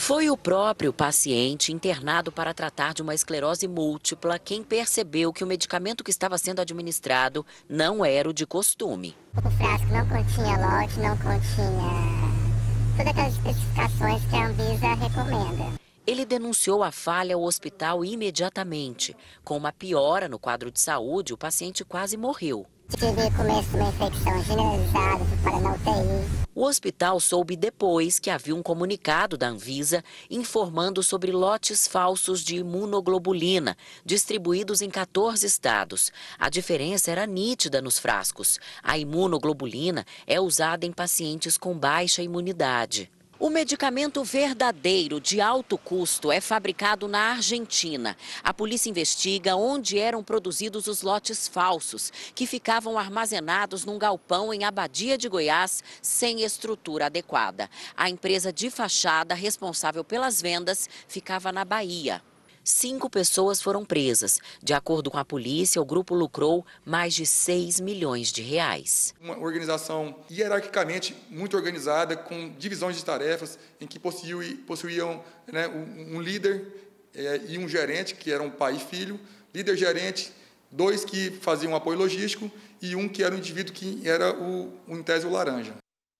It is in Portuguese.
Foi o próprio paciente internado para tratar de uma esclerose múltipla quem percebeu que o medicamento que estava sendo administrado não era o de costume. O frasco não continha lote, não continha todas aquelas especificações que a Anvisa recomenda. Ele denunciou a falha ao hospital imediatamente. Com uma piora no quadro de saúde, o paciente quase morreu. Tive começo de uma infecção generalizada, fui para na UTI. O hospital soube depois que havia um comunicado da Anvisa informando sobre lotes falsos de imunoglobulina, distribuídos em 14 estados. A diferença era nítida nos frascos. A imunoglobulina é usada em pacientes com baixa imunidade. O medicamento verdadeiro de alto custo é fabricado na Argentina. A polícia investiga onde eram produzidos os lotes falsos, que ficavam armazenados num galpão em Abadia de Goiás, sem estrutura adequada. A empresa de fachada responsável pelas vendas ficava na Bahia. 5 pessoas foram presas. De acordo com a polícia, o grupo lucrou mais de 6 milhões de reais. Uma organização hierarquicamente muito organizada, com divisões de tarefas, em que possuíam, né, um líder e um gerente, que eram pai e filho, líder-gerente, 2 que faziam apoio logístico e um que era o indivíduo que era em tese o laranja.